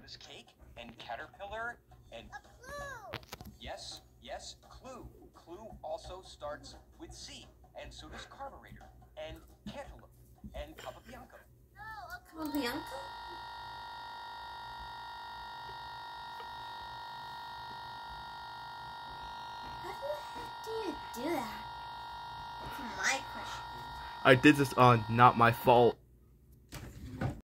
does cake, and caterpillar, and... A clue! Yes, clue. Clue also starts with C, and so does carburetor, and cantaloupe, and Capabianco. No, a clue. Bianca? How the heck do you do that? That's my question. I did this on Not My Fault.